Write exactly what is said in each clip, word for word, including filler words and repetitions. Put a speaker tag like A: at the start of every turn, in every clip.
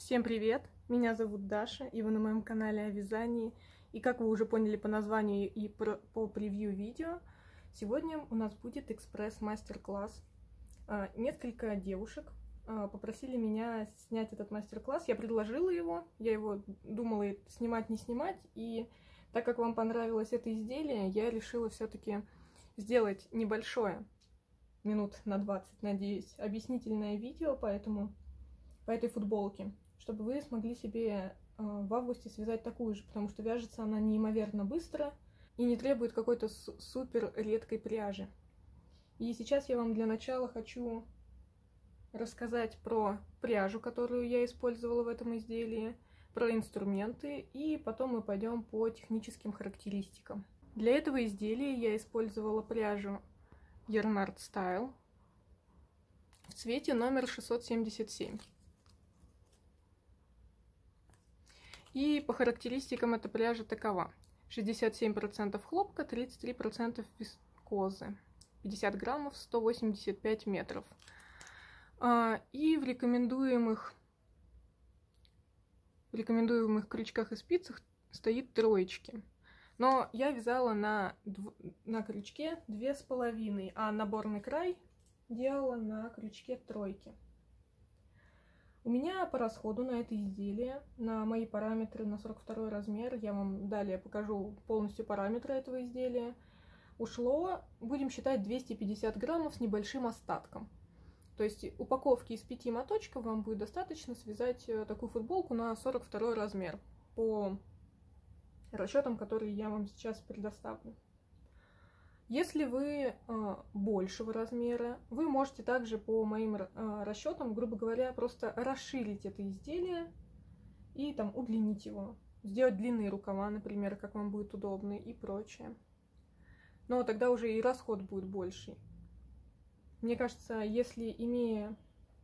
A: Всем привет! Меня зовут Даша, и вы на моем канале о вязании. И как вы уже поняли по названию и по превью видео, сегодня у нас будет экспресс-мастер-класс. Несколько девушек попросили меня снять этот мастер-класс. Я предложила его, я его думала снимать, не снимать. И так как вам понравилось это изделие, я решила все-таки сделать небольшое, минут на двадцать, надеюсь, объяснительное видео по этому, по этой футболке, чтобы вы смогли себе э, в августе связать такую же, потому что вяжется она неимоверно быстро и не требует какой-то супер редкой пряжи. И сейчас я вам для начала хочу рассказать про пряжу, которую я использовала в этом изделии, про инструменты, и потом мы пойдем по техническим характеристикам. Для этого изделия я использовала пряжу Yarnart Style в цвете номер шестьсот семьдесят семь. И по характеристикам эта пряжа такова: шестьдесят семь процентов хлопка, тридцать три процента вискозы, пятьдесят граммов, сто восемьдесят пять метров. И в рекомендуемых, в рекомендуемых крючках и спицах стоит троечки. Но я вязала на, на крючке две с половиной, а наборный край делала на крючке тройки. У меня по расходу на это изделие, на мои параметры, на сорок второй размер, я вам далее покажу полностью параметры этого изделия, ушло, будем считать, двести пятьдесят граммов с небольшим остатком. То есть упаковки из пяти моточков вам будет достаточно связать такую футболку на сорок второй размер по расчетам, которые я вам сейчас предоставлю. Если вы э, большего размера, вы можете также по моим э, расчетам, грубо говоря, просто расширить это изделие и там удлинить его. Сделать длинные рукава, например, как вам будет удобно и прочее. Но тогда уже и расход будет больший. Мне кажется, если имея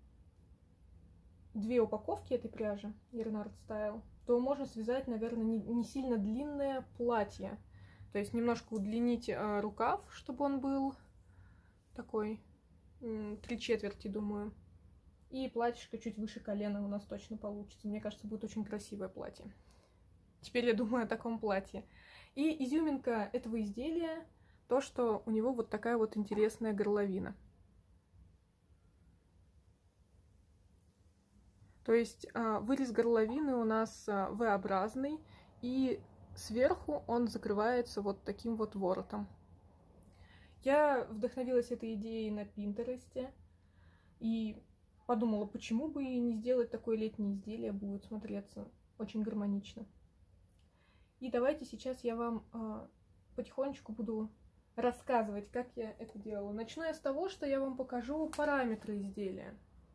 A: две упаковки этой пряжи Yarnart Style, то можно связать, наверное, не, не сильно длинное платье. То есть немножко удлинить э, рукав, чтобы он был такой три четверти, думаю. И платьишко чуть выше колена у нас точно получится. Мне кажется, будет очень красивое платье. Теперь я думаю о таком платье. И изюминка этого изделия то, что у него вот такая вот интересная горловина. То есть э, вырез горловины у нас э, V-образный, и сверху он закрывается вот таким вот воротом. Я вдохновилась этой идеей на Пинтересте и подумала, почему бы и не сделать такое летнее изделие, будет смотреться очень гармонично. И давайте сейчас я вам э, потихонечку буду рассказывать, как я это делала. Начну я с того, что я вам покажу параметры изделия.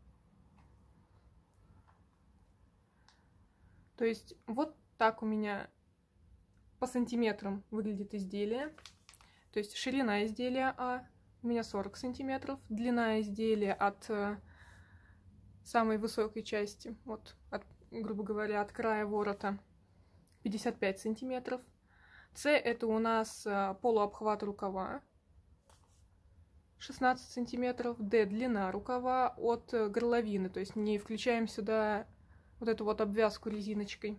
A: То есть вот так у меня по сантиметрам выглядит изделие. То есть ширина изделия А у меня сорок сантиметров, длина изделия от э, самой высокой части, вот, от, грубо говоря, от края ворота, пятьдесят пять сантиметров. С это у нас э, полуобхват рукава, шестнадцать сантиметров. Д длина рукава от э, горловины, то есть не включаем сюда вот эту вот обвязку резиночкой,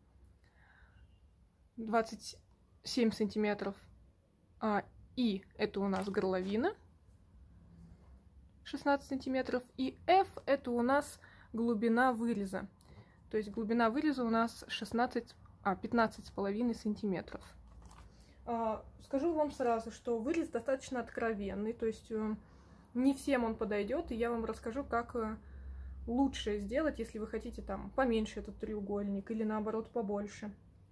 A: двадцать семь сантиметров. А, И это у нас горловина, шестнадцать сантиметров. И F это у нас глубина выреза. То есть глубина выреза у нас шестнадцать, а, пятнадцать с половиной сантиметров. А, скажу вам сразу, что вырез достаточно откровенный, то есть не всем он подойдет, и я вам расскажу, как лучше сделать, если вы хотите там поменьше этот треугольник или наоборот побольше.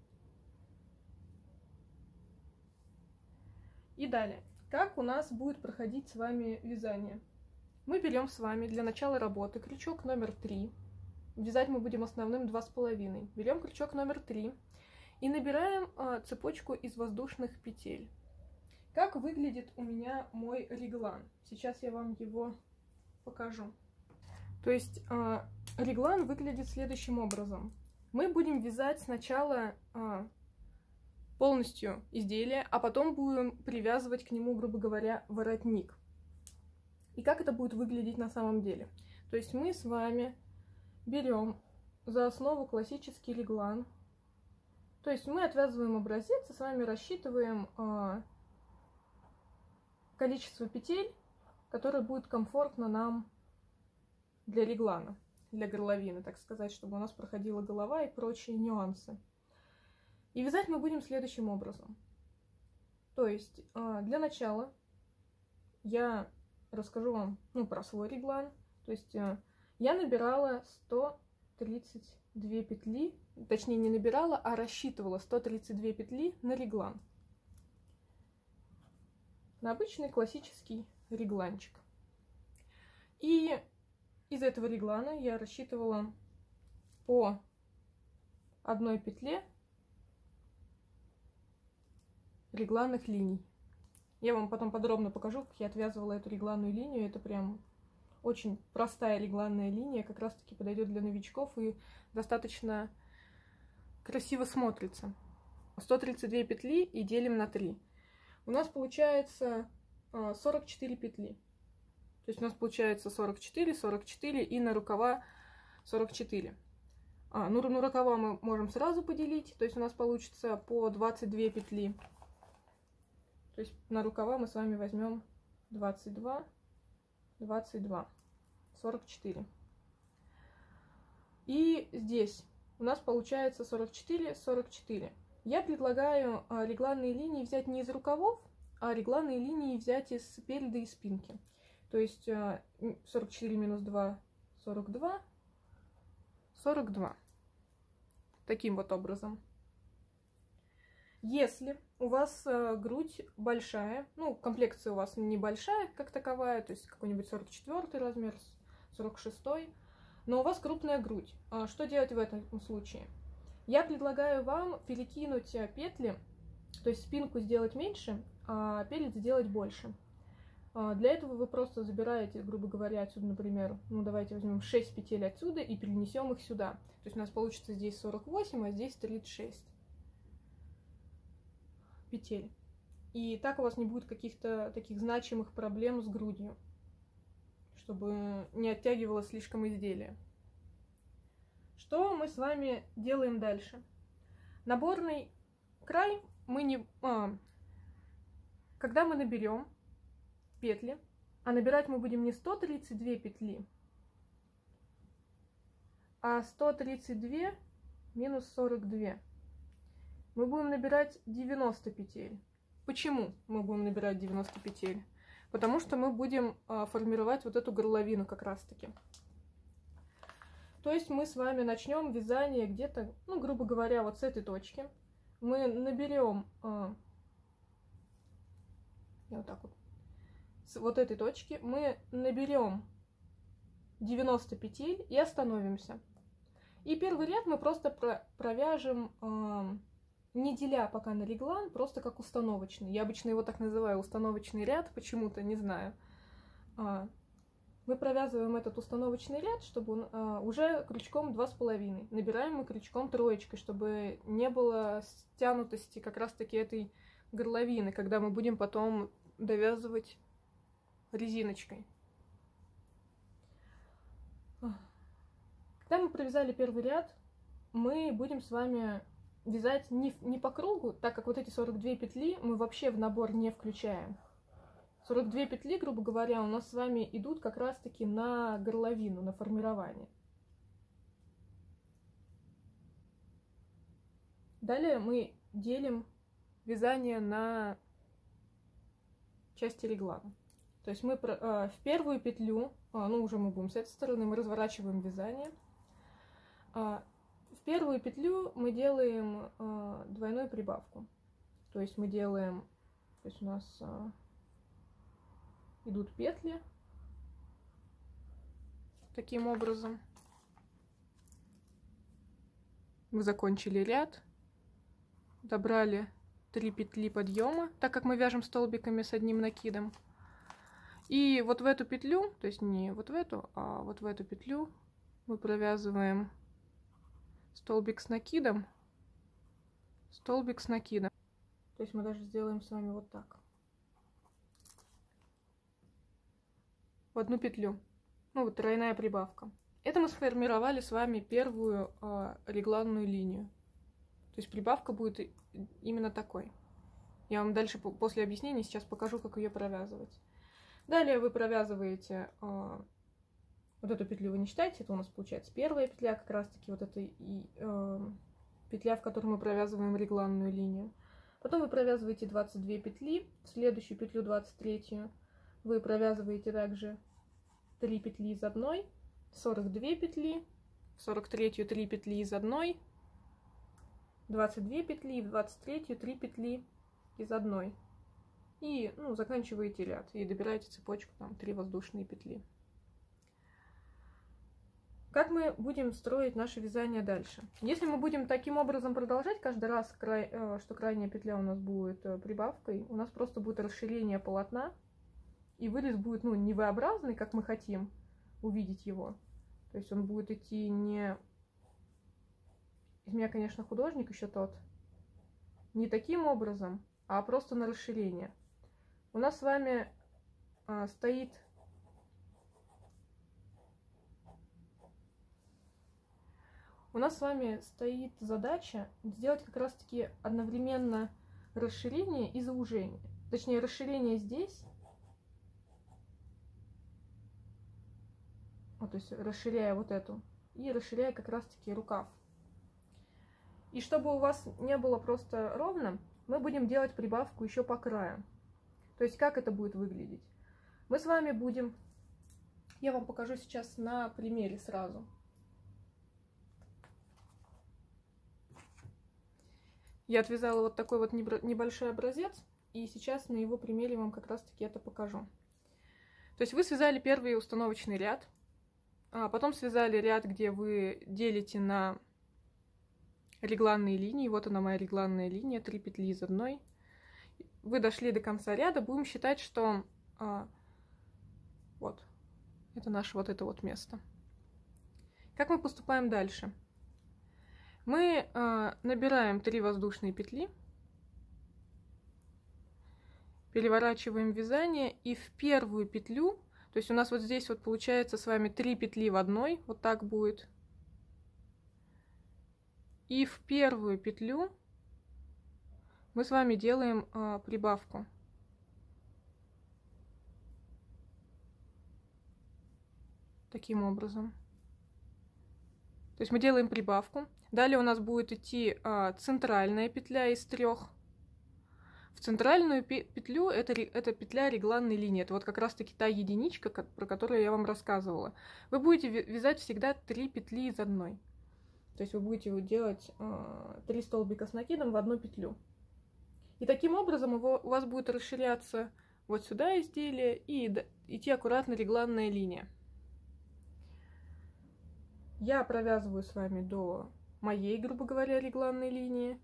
A: И далее, как у нас будет проходить с вами вязание? Мы берем с вами для начала работы крючок номер три. Вязать мы будем основным два с половиной. Берем крючок номер три и набираем а, цепочку из воздушных петель. Как выглядит у меня мой реглан? Сейчас я вам его покажу. То есть э, реглан выглядит следующим образом. Мы будем вязать сначала э, полностью изделие, а потом будем привязывать к нему, грубо говоря, воротник. И как это будет выглядеть на самом деле? То есть мы с вами берем за основу классический реглан. То есть мы отвязываем образец и с вами рассчитываем э, количество петель, которое будет комфортно нам для реглана, для горловины, так сказать, чтобы у нас проходила голова и прочие нюансы. И вязать мы будем следующим образом. То есть э, для начала я расскажу вам ну, про свой реглан. То есть э, я набирала сто тридцать две петли, точнее не набирала, а рассчитывала сто тридцать две петли на реглан. На обычный классический регланчик. И из этого реглана я рассчитывала по одной петле регланных линий. Я вам потом подробно покажу, как я отвязывала эту регланную линию. Это прям очень простая регланная линия, как раз таки подойдет для новичков и достаточно красиво смотрится. сто тридцать две петли и делим на три. У нас получается сорок четыре петли. То есть у нас получается сорок четыре, сорок четыре и на рукава сорок четыре. А, ну на рукава мы можем сразу поделить, то есть у нас получится по двадцать две петли. То есть на рукава мы с вами возьмем двадцать два, двадцать два, сорок четыре. И здесь у нас получается сорок четыре, сорок четыре. Я предлагаю а, регланные линии взять не из рукавов, а регланные линии взять из переда и спинки. То есть а, сорок четыре минус два, сорок два, сорок два. Таким вот образом. Если у вас э, грудь большая, ну, комплекция у вас небольшая, как таковая, то есть какой-нибудь сорок четвёртый размер, сорок шестой, но у вас крупная грудь, а что делать в этом случае? Я предлагаю вам перекинуть петли, то есть спинку сделать меньше, а перед сделать больше. А для этого вы просто забираете, грубо говоря, отсюда, например, ну, давайте возьмем шесть петель отсюда и перенесем их сюда. То есть у нас получится здесь сорок восемь, а здесь тридцать шесть. Петель. И так у вас не будет каких-то таких значимых проблем с грудью, чтобы не оттягивало слишком изделие. Что мы с вами делаем дальше? Наборный край мы не... А, когда мы наберем петли, а набирать мы будем не сто тридцать две петли, а сто тридцать две минус сорок два. Мы будем набирать девяносто петель. Почему мы будем набирать девяносто петель? Потому что мы будем а, формировать вот эту горловину как раз-таки. То есть мы с вами начнем вязание где-то, ну, грубо говоря, вот с этой точки. Мы наберем а, вот так вот, с вот этой точки мы наберем девяносто петель и остановимся. И первый ряд мы просто про провяжем... А, не деля пока на реглан, просто как установочный. Я обычно его так называю, установочный ряд, почему-то, не знаю. Мы провязываем этот установочный ряд, чтобы он уже крючком два с половиной. Набираем мы крючком троечкой, чтобы не было стянутости как раз-таки этой горловины, когда мы будем потом довязывать резиночкой. Когда мы провязали первый ряд, мы будем с вами вязать не, не по кругу, так как вот эти сорок две петли мы вообще в набор не включаем. сорок две петли, грубо говоря, у нас с вами идут как раз-таки на горловину, на формирование. Далее мы делим вязание на части реглана. То есть мы в первую петлю, ну уже мы будем с этой стороны, мы разворачиваем вязание. В первую петлю мы делаем э, двойную прибавку. То есть мы делаем, то есть у нас э, идут петли таким образом. Мы закончили ряд, добрали три петли подъема, так как мы вяжем столбиками с одним накидом. И вот в эту петлю, то есть не вот в эту, а вот в эту петлю мы провязываем столбик с накидом, столбик с накидом. То есть мы даже сделаем с вами вот так. В одну петлю. Ну вот тройная прибавка. Это мы сформировали с вами первую э, регланную линию. То есть прибавка будет именно такой. Я вам дальше после объяснения сейчас покажу, как ее провязывать. Далее вы провязываете э, вот эту петлю, вы не считаете, это у нас получается первая петля, как раз таки вот эта и, э, петля, в которой мы провязываем регланную линию. Потом вы провязываете двадцать две петли, в следующую петлю двадцать третью вы провязываете также три петли из одной, сорок две петли, в сорок третью три петли из одной, двадцать две петли, в двадцать третью три петли из одной. И ну, заканчиваете ряд и добираете цепочку, там три воздушные петли. Как мы будем строить наше вязание дальше? Если мы будем таким образом продолжать каждый раз, что крайняя петля у нас будет прибавкой, у нас просто будет расширение полотна, и вырез будет ну, не V-образный, как мы хотим увидеть его. То есть он будет идти не... Из меня, конечно, художник еще тот. Не таким образом, а просто на расширение. У нас с вами а, стоит... У нас с вами стоит задача сделать как раз-таки одновременно расширение и заужение. Точнее, расширение здесь. Вот, то есть расширяя вот эту. И расширяя как раз-таки рукав. И чтобы у вас не было просто ровно, мы будем делать прибавку еще по краю. То есть как это будет выглядеть? Мы с вами будем... Я вам покажу сейчас на примере сразу. Я отвязала вот такой вот небольшой образец, и сейчас на его примере вам как раз-таки это покажу. То есть вы связали первый установочный ряд, а потом связали ряд, где вы делите на регланные линии. Вот она моя регланная линия, три петли из одной. Вы дошли до конца ряда, будем считать, что а, вот, это наше вот это вот место. Как мы поступаем дальше? Мы э, набираем три воздушные петли, переворачиваем вязание и в первую петлю, то есть у нас вот здесь вот получается с вами три петли в одной, вот так будет. И в первую петлю мы с вами делаем э, прибавку. Таким образом. То есть мы делаем прибавку. Далее у нас будет идти а, центральная петля из трех. В центральную петлю это, это петля регланной линии. Это вот как раз таки та единичка, про которую я вам рассказывала. Вы будете вязать всегда три петли из одной. То есть вы будете делать а, три столбика с накидом в одну петлю. И таким образом его, у вас будет расширяться вот сюда изделие и идти аккуратно регланная линия. Я провязываю с вами до моей, грубо говоря, регланной линии.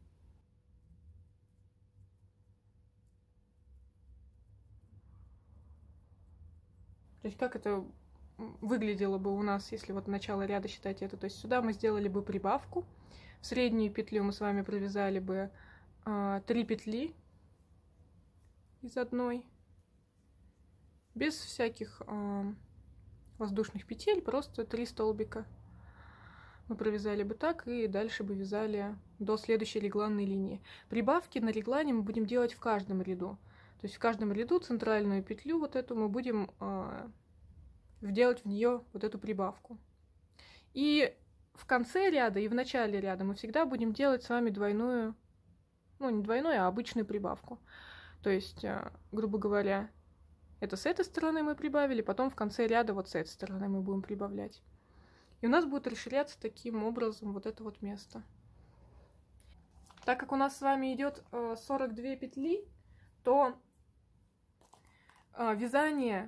A: То есть как это выглядело бы у нас, если вот начало ряда считать это. То есть сюда мы сделали бы прибавку. В среднюю петлю мы с вами провязали бы а, три петли из одной. Без всяких а, воздушных петель, просто три столбика. Мы провязали бы так и дальше бы вязали до следующей регланной линии. Прибавки на реглане мы будем делать в каждом ряду. То есть в каждом ряду центральную петлю вот эту мы будем э, вделать в нее вот эту прибавку. И в конце ряда и в начале ряда мы всегда будем делать с вами двойную, ну не двойную, а обычную прибавку. То есть, э, грубо говоря, это с этой стороны мы прибавили, потом в конце ряда вот с этой стороны мы будем прибавлять. И у нас будет расширяться таким образом вот это вот место. Так как у нас с вами идет сорок две петли, то вязание,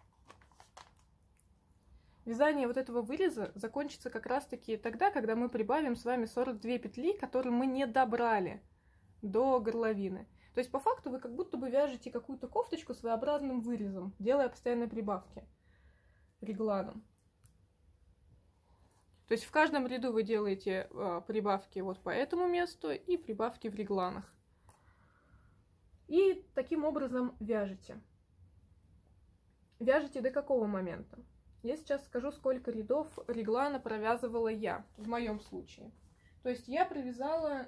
A: вязание вот этого выреза закончится как раз таки тогда, когда мы прибавим с вами сорок две петли, которые мы не добрали до горловины. То есть по факту вы как будто бы вяжете какую-то кофточку своеобразным вырезом, делая постоянные прибавки регланом. То есть в каждом ряду вы делаете э, прибавки вот по этому месту и прибавки в регланах. И таким образом вяжете. Вяжете до какого момента? Я сейчас скажу, сколько рядов реглана провязывала я, в моем случае. То есть я провязала...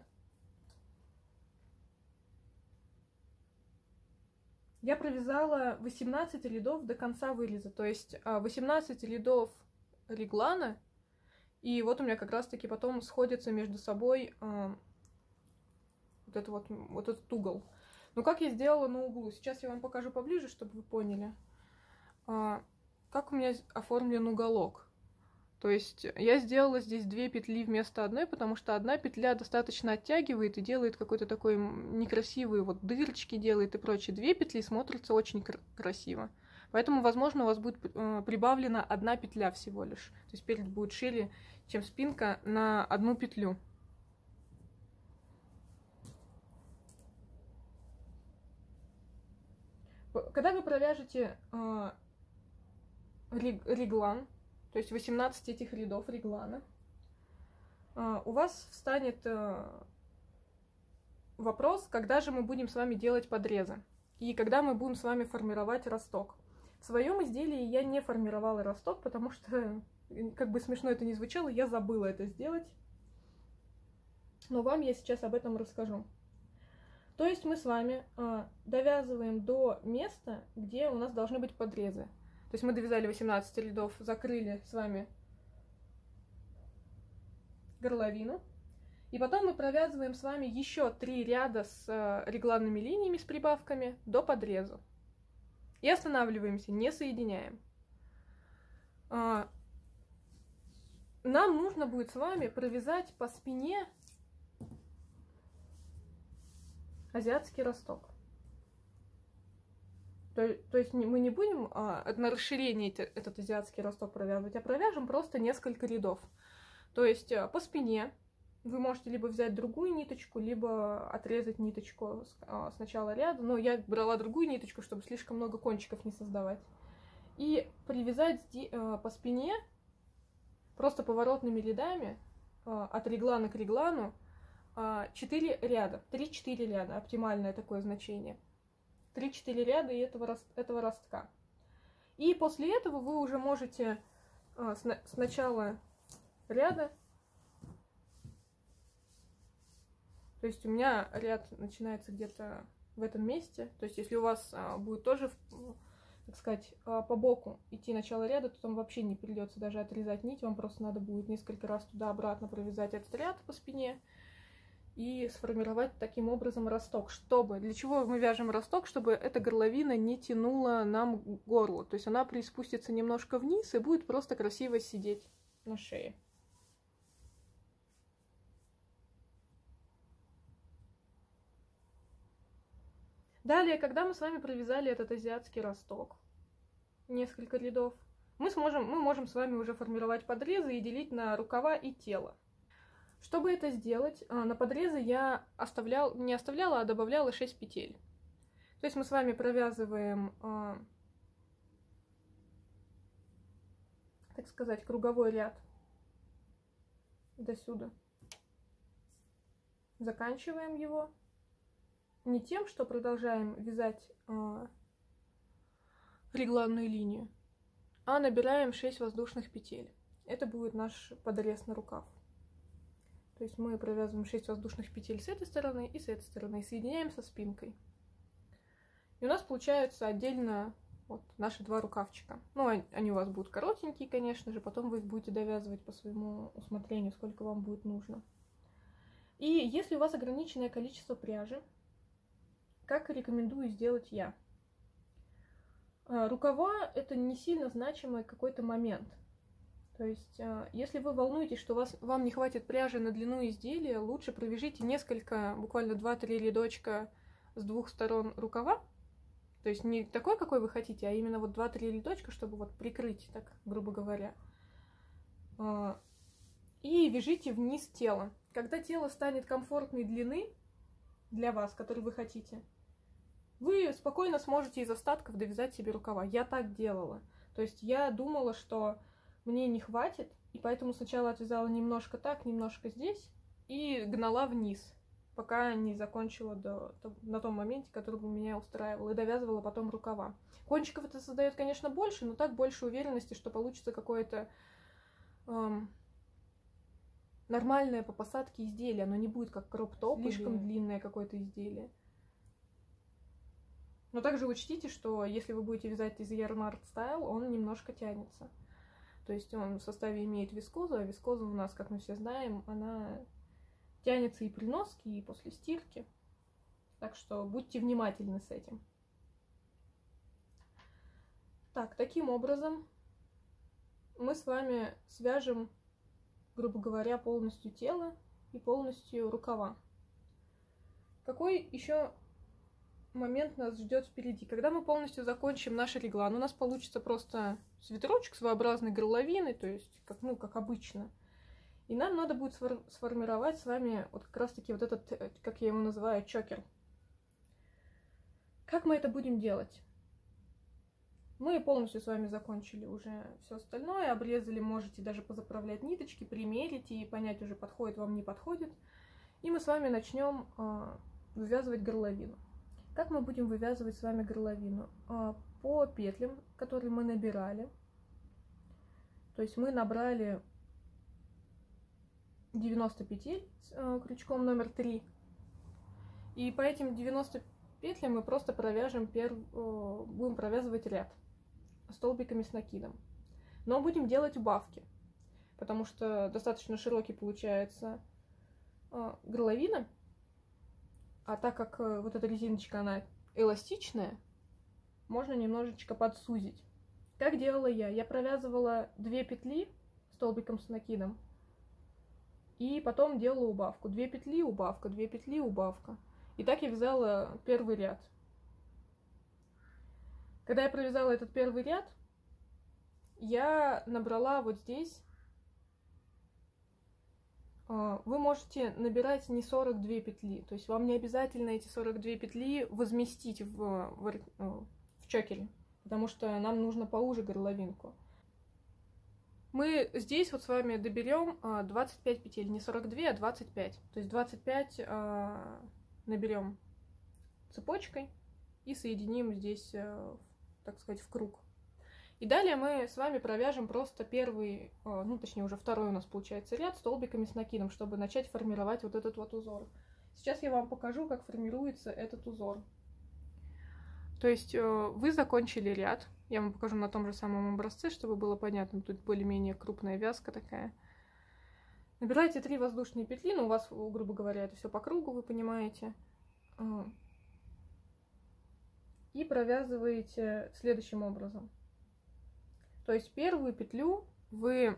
A: Я провязала восемнадцать рядов до конца выреза, то есть восемнадцать рядов реглана, и вот у меня как раз-таки потом сходится между собой э, вот, это вот, вот этот угол. Но как я сделала на углу? Сейчас я вам покажу поближе, чтобы вы поняли, э, как у меня оформлен уголок. То есть я сделала здесь две петли вместо одной, потому что одна петля достаточно оттягивает и делает какой-то такой некрасивый, вот дырочки делает и прочее. Две петли смотрятся очень кр красиво. Поэтому, возможно, у вас будет э, прибавлена одна петля всего лишь. То есть перед будет шире, чем спинка, на одну петлю. Когда вы провяжете э, реглан, то есть восемнадцать этих рядов реглана, у вас встанет вопрос, когда же мы будем с вами делать подрезы и когда мы будем с вами формировать росток. В своем изделии я не формировала росток, потому что, как бы смешно это ни звучало, я забыла это сделать. Но вам я сейчас об этом расскажу. То есть мы с вами довязываем до места, где у нас должны быть подрезы. То есть мы довязали восемнадцать рядов, закрыли с вами горловину. И потом мы провязываем с вами еще три ряда с регланными линиями, с прибавками до подрезу. И останавливаемся, не соединяем. Нам нужно будет с вами провязать по спине азиатский росток. То, то есть мы не будем а, на расширение этот азиатский росток провязывать, а провяжем просто несколько рядов. То есть а, по спине вы можете либо взять другую ниточку, либо отрезать ниточку с, а, с начала ряда. Но я брала другую ниточку, чтобы слишком много кончиков не создавать. И привязать а, по спине просто поворотными рядами а, от реглана к реглану а, четыре ряда, три-четыре ряда, оптимальное такое значение. три-четыре ряда и этого, этого ростка. И после этого вы уже можете а, с, с начала ряда, то есть у меня ряд начинается где-то в этом месте, то есть если у вас а, будет тоже, так сказать, а, по боку идти начало ряда, то там вообще не придется даже отрезать нить, вам просто надо будет несколько раз туда-обратно провязать этот ряд по спине и сформировать таким образом росток. Чтобы, для чего мы вяжем росток? Чтобы эта горловина не тянула нам горло. То есть она приспустится немножко вниз и будет просто красиво сидеть на шее. Далее, когда мы с вами провязали этот азиатский росток, несколько рядов, мы, сможем, мы можем с вами уже формировать подрезы и делить на рукава и тело. Чтобы это сделать, на подрезы я оставлял, не оставляла, а добавляла шесть петель. То есть мы с вами провязываем, так сказать, круговой ряд до сюда. Заканчиваем его не тем, что продолжаем вязать регланную линию, а набираем шесть воздушных петель. Это будет наш подрез на рукав. То есть мы провязываем шесть воздушных петель с этой стороны и с этой стороны, и соединяем со спинкой. И у нас получаются отдельно вот наши два рукавчика. Ну, они у вас будут коротенькие, конечно же, потом вы их будете довязывать по своему усмотрению, сколько вам будет нужно. И если у вас ограниченное количество пряжи, как рекомендую сделать я? Рукава — это не сильно значимый какой-то момент. То есть, если вы волнуетесь, что вас, вам не хватит пряжи на длину изделия, лучше провяжите несколько, буквально два-три рядочка с двух сторон рукава. То есть не такой, какой вы хотите, а именно вот два-три рядочка, чтобы вот прикрыть, так грубо говоря. И вяжите вниз тело. Когда тело станет комфортной длины для вас, которую вы хотите, вы спокойно сможете из остатков довязать себе рукава. Я так делала. То есть я думала, что мне не хватит, и поэтому сначала отвязала немножко так, немножко здесь, и гнала вниз пока не закончила до, на том моменте, который меня устраивал, и довязывала потом рукава. Кончиков это создает, конечно, больше, но так больше уверенности, что получится какое-то эм, нормальное по посадке изделие. Оно не будет как кроп-топ, слишком или... длинное какое-то изделие. Но также учтите, что если вы будете вязать из Yarn Art Style, он немножко тянется. То есть он в составе имеет вискозу, а вискоза у нас, как мы все знаем, она тянется и при носке, и после стирки. Так что будьте внимательны с этим. Так, таким образом мы с вами свяжем, грубо говоря, полностью тело и полностью рукава. Какой еще момент нас ждет впереди? Когда мы полностью закончим наш реглан, у нас получится просто свитерочек с V-образной горловиной, то есть как, ну, как обычно. И нам надо будет сформировать с вами вот как раз-таки вот этот, как я его называю, чокер. Как мы это будем делать? Мы полностью с вами закончили уже все остальное, обрезали, можете даже позаправлять ниточки, примерить и понять, уже подходит вам, не подходит. И мы с вами начнем э, вывязывать горловину. Как мы будем вывязывать с вами горловину? Э, по петлям, которые мы набирали. То есть мы набрали девяносто петель э, крючком номер три. И по этим девяноста петлям мы просто провяжем перв... э, будем провязывать ряд столбиками с накидом. Но будем делать убавки, потому что достаточно широкий получается э, горловина, а так как э, вот эта резиночка, она эластичная, можно немножечко подсузить. Как делала я? Я провязывала две петли столбиком с накидом, и потом делала убавку. Две петли, убавка, две петли, убавка. И так я вязала первый ряд. Когда я провязала этот первый ряд, я набрала вот здесь. Вы можете набирать не сорок две петли, то есть вам не обязательно эти сорок две петли возместить в, в, в чокере, потому что нам нужно поуже горловинку. Мы здесь вот с вами доберем двадцать пять петель, не сорок две, а двадцать пять. То есть двадцать пять наберем цепочкой и соединим здесь, так сказать, в круг. И далее мы с вами провяжем просто первый, ну точнее уже второй у нас получается ряд столбиками с накидом, чтобы начать формировать вот этот вот узор. Сейчас я вам покажу, как формируется этот узор. То есть вы закончили ряд, я вам покажу на том же самом образце, чтобы было понятно, тут более-менее крупная вязка такая. Набираете три воздушные петли, ну у вас, грубо говоря, это все по кругу, вы понимаете. И провязываете следующим образом. То есть первую петлю вы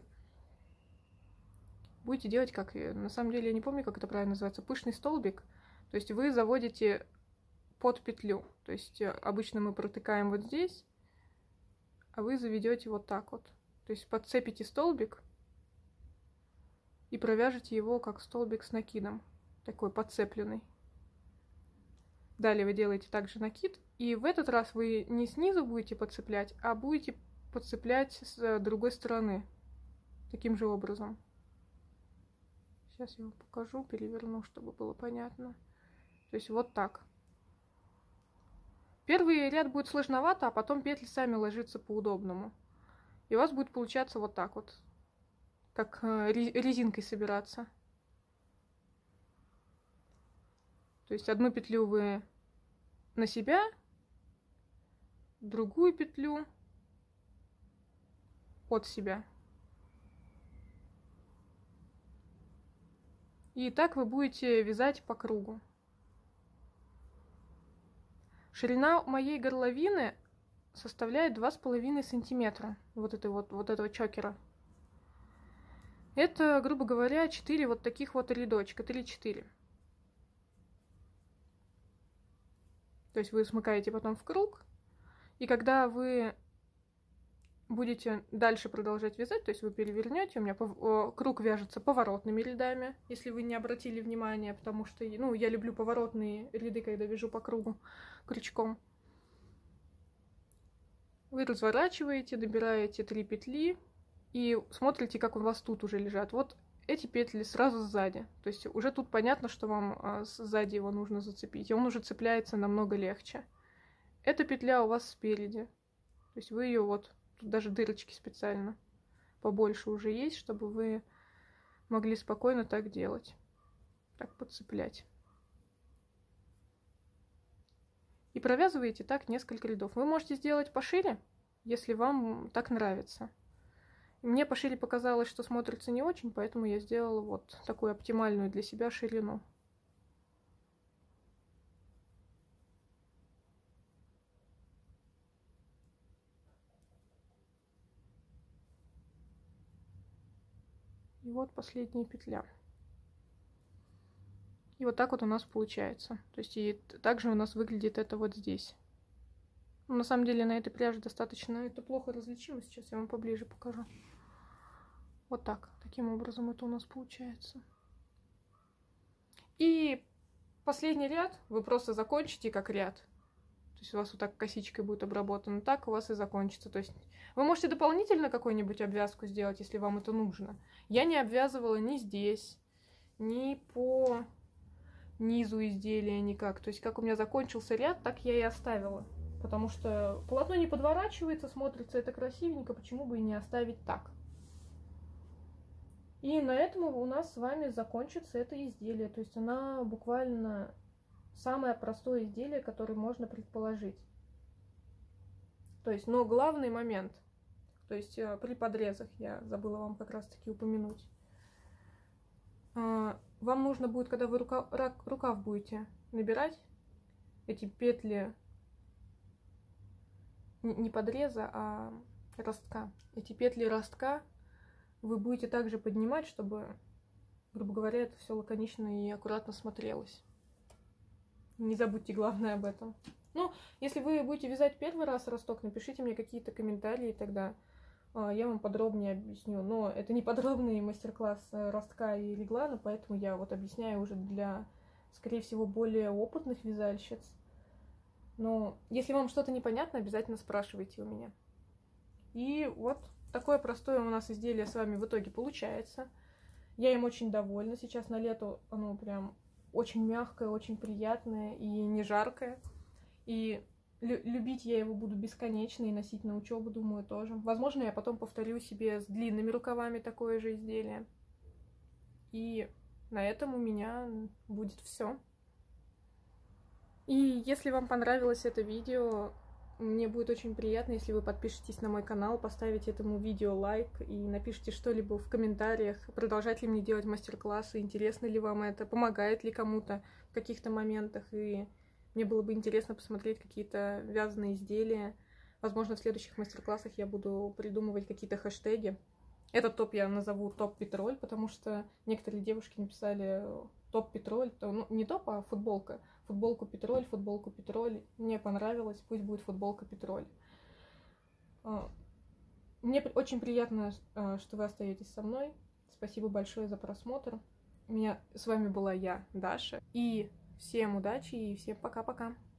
A: будете делать как, на самом деле я не помню, как это правильно называется, пышный столбик. То есть вы заводите под петлю. То есть обычно мы протыкаем вот здесь, а вы заведете вот так вот. То есть подцепите столбик и провяжете его как столбик с накидом, такой подцепленный. Далее вы делаете также накид, и в этот раз вы не снизу будете подцеплять, а будете подцеплять с другой стороны, таким же образом. Сейчас я вам покажу, переверну, чтобы было понятно. То есть вот так. Первый ряд будет сложновато, а потом петли сами ложатся по-удобному. И у вас будет получаться вот так вот, как резинкой собираться. То есть одну петлю вы на себя, другую петлю от себя. И так вы будете вязать по кругу. Ширина моей горловины составляет два с половиной сантиметра. Вот, этой вот, вот этого чокера. Это, грубо говоря, четыре вот таких вот рядочка, три-четыре. То есть вы смыкаете потом в круг, и когда вы будете дальше продолжать вязать, то есть вы перевернете, у меня круг вяжется поворотными рядами, если вы не обратили внимания, потому что, ну, я люблю поворотные ряды, когда вяжу по кругу крючком. Вы разворачиваете, набираете три петли и смотрите, как у вас тут уже лежат. Вот эти петли сразу сзади. То есть уже тут понятно, что вам а, сзади его нужно зацепить. И он уже цепляется намного легче. Эта петля у вас спереди. То есть вы ее вот, тут даже дырочки специально побольше уже есть, чтобы вы могли спокойно так делать. Так подцеплять. И провязываете так несколько рядов. Вы можете сделать пошире, если вам так нравится. Мне пошире показалось, что смотрится не очень, поэтому я сделала вот такую оптимальную для себя ширину. И вот последняя петля. И вот так вот у нас получается. То есть и также у нас выглядит это вот здесь. Но на самом деле на этой пряже достаточно... Это плохо различимо. Сейчас я вам поближе покажу. Вот так. Таким образом это у нас получается. И последний ряд вы просто закончите как ряд. То есть у вас вот так косичкой будет обработано. Так у вас и закончится. То есть вы можете дополнительно какую-нибудь обвязку сделать, если вам это нужно. Я не обвязывала ни здесь, ни по низу изделия никак. То есть как у меня закончился ряд, так я и оставила. Потому что полотно не подворачивается, смотрится это красивенько. Почему бы и не оставить так? И на этом у нас с вами закончится это изделие. То есть она буквально самое простое изделие, которое можно предположить. То есть, но главный момент, то есть при подрезах, я забыла вам как раз таки упомянуть. Вам нужно будет, когда вы рукав, рукав будете набирать, эти петли не подреза, а ростка. Эти петли ростка вы будете также поднимать, чтобы, грубо говоря, это все лаконично и аккуратно смотрелось. Не забудьте, главное, об этом. Ну, если вы будете вязать первый раз росток, напишите мне какие-то комментарии, тогда я вам подробнее объясню. Но это не подробный мастер-класс ростка и реглана, поэтому я вот объясняю уже для, скорее всего, более опытных вязальщиц. Но если вам что-то непонятно, обязательно спрашивайте у меня. И вот такое простое у нас изделие с вами в итоге получается. Я им очень довольна. Сейчас на лето оно прям очень мягкое, очень приятное и не жаркое. И любить я его буду бесконечно и носить на учебу, думаю, тоже. Возможно, я потом повторю себе с длинными рукавами такое же изделие. И на этом у меня будет все. И если вам понравилось это видео, мне будет очень приятно, если вы подпишетесь на мой канал, поставите этому видео лайк и напишите что-либо в комментариях, продолжать ли мне делать мастер-классы, интересно ли вам это, помогает ли кому-то в каких-то моментах. И мне было бы интересно посмотреть какие-то вязаные изделия. Возможно, в следующих мастер-классах я буду придумывать какие-то хэштеги. Этот топ я назову топ-петроль, потому что некоторые девушки написали топ-петроль, ну, не топ, а футболка. Футболку Петроль, футболку Петроль. Мне понравилось, пусть будет футболка Петроль. Мне очень приятно, что вы остаетесь со мной. Спасибо большое за просмотр. Меня, с вами была я, Даша. И всем удачи и всем пока-пока.